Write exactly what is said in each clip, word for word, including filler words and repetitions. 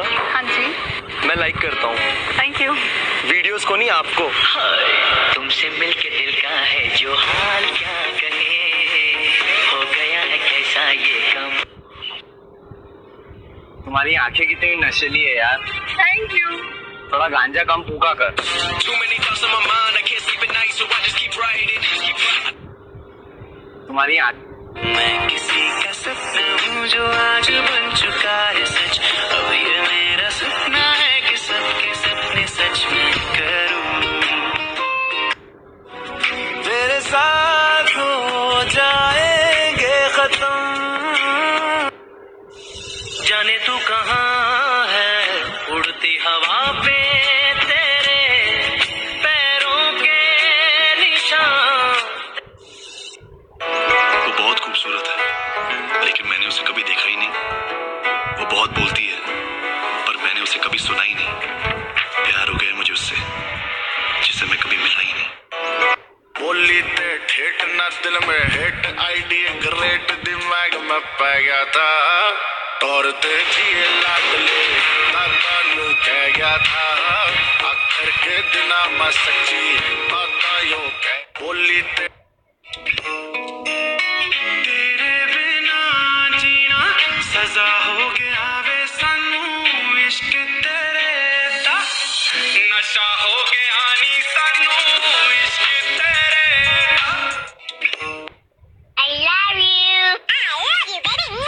हाँ जी। मैं लाइक करता हूँ। Thank you. वीडियोस को नहीं, आपको। तुमसे मिलके दिल का है जो हाल क्या कहे, हो गया है कैसा ये कम। तुम्हारी आंखें कितनी नशीली है यार। Thank you. थोड़ा गांजा कम फूका कर। तुम्हारी आंख। मैं किसी का सपना हूँ जो आज बन चुका है सच। अब ये मेरा सपना है कि सबके सपने सच में करूँ। तेरे साथ हो जाएंगे खत्म, जाने तू कहाँ है उड़ती हवा पे तेरे पैरों के निशान। वो बहुत खूबसूरत है, लेकिन मैंने उसे कभी देखा ही नहीं। वो बहुत बोलती है, पर मैंने उसे कभी सुना ही नहीं। प्यार हो गया मुझे उससे, जिसे मैं कभी मिला ही नहीं। बोली ते ठेठ ना दिल में हेट, आइडिया ग्रेट दिमाग में पै गया था। और ते जिए लाडले दादा नू कह गया था, आखिर के दिना में सच्ची बाता यो कह। बोली ते तेरे बिना जीना सजा हो गया वे सानू, इश्क तेरे दा नशा हो गया नी सानू, इश्क तेरे दा। I love you. I love you, baby.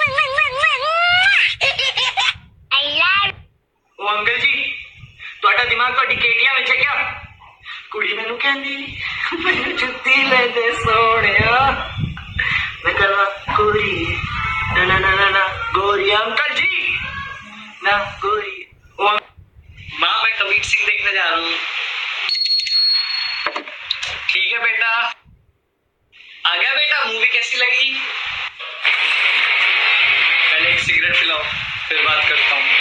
I love. ਉਹ ਅੰਕਲ ਜੀ, ਤੁਹਾਡਾ ਦਿਮਾਗ ਤੁਹਾਡੀ ਕੇਟੀਆਂ ਵਿੱਚ ਹੈ ਕਿਆ? ਕੁੜੀ ਮੈਨੂੰ ਕਹਿੰਦੀ ਮੈਨੂੰ ਜੁੱਤੀ ਲੈ ਦੇ ਸੋਹਣਿਆ। मैं कहा गोरी ना ना ना ना ना गोरी अंकल जी ना गोरी। माँ मैं कबीर सिंह देखने जा रहा हूँ। ठीक है बेटा, आ गया बेटा। मूवी कैसी लगी? पहले एक सिगरेट पिलाओ फिर बात करता हूँ।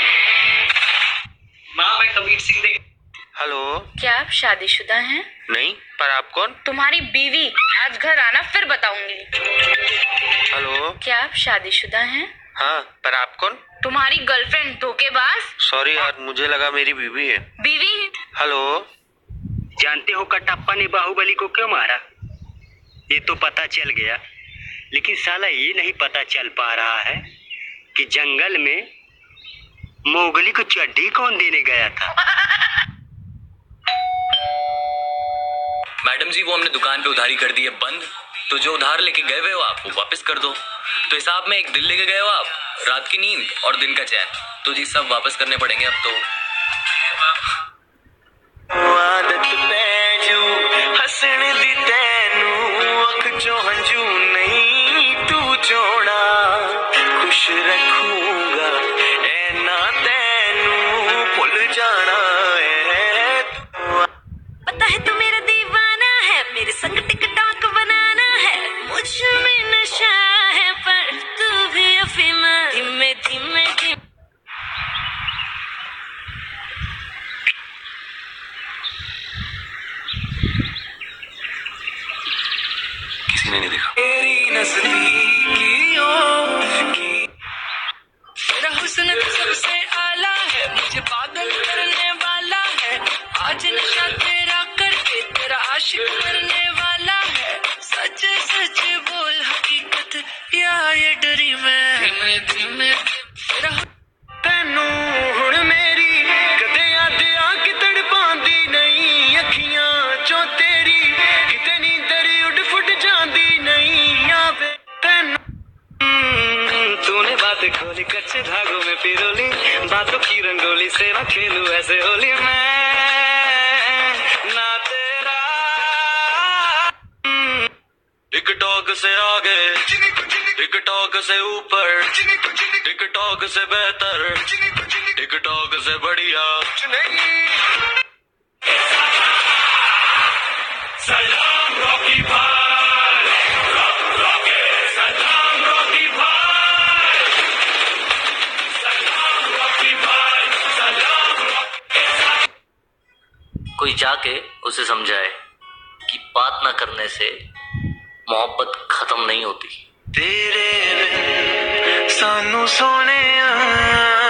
माँ मैं कबीर सिंह देख। हेलो। क्या आप शादीशुदा हैं? नहीं, पर आप कौन? तुम्हारी बीवी। आज घर आना फिर बताऊंगी। हेलो। क्या आप शादीशुदा हैं? हाँ, पर आप कौन? तुम्हारी गर्लफ्रेंड धोखेबाज। सॉरी यार, मुझे लगा मेरी बीवी है। बीवी? हेलो। जानते हो कटप्पा ने बाहुबली को क्यों मारा? ये तो पता चल गया, लेकिन साला ये नहीं पता चल पा रहा है कि जंगल में मोगली को चड्डी कौन देने गया था। मैडम जी, वो हमने दुकान पे उधारी कर दी है बंद, तो जो उधार लेके गए हुए हो आप वो वापस कर दो। तो हिसाब में एक दिल लेके गए हो आप, रात की नींद और दिन का चैन, तो जी सब वापस करने पड़ेंगे अब तो। आदत पैजू हसन दी तैनू अख चो हंजू नहीं तू चोना, खुश रखूंगा ए ना तैनू भुल जाना है। पता है तू मेरा दीवाना है, मेरे संग टिकटॉक बनाना है। मुझ में नशा है पर तू भी अफीम, धीमे धीमे धीमे। किसी ने नहीं देखा। तेरी नजदीकियों की तेरा हुस्न तो सबसे आला है, मुझे पागल करने वाला है। आज नशा तेरा करके तेरा आशिक करने वाला है। सच सच बोल हकीकत या ये डरी मैं, धीमे धीमे तेरा तैनू हुण मेरी कदे याद आके तड़पांदी नहीं। अखियां चो तेरी किते नींदर उड़ फुट जांदी नहीं आवे। तैनू तूने बात खोली कच्चे धागों में पिरोली, बातों की रंगोली से मैं खेलूं ऐसे होली। मैं ना तेरा टिकटॉक से आगे, टिकटॉक से ऊपर, टिकटॉक से बेहतर, टिकटॉक से बढ़िया नहीं। सलाम रॉकी भाई, रॉक रॉके सलाम रॉकी भाई, सलाम रॉकी भाई, सलाम रॉकी। कोई जाके उसे समझाए कि बात ना करने से मोहब्बत खत्म नहीं होती। तेरे बिन सानू सोने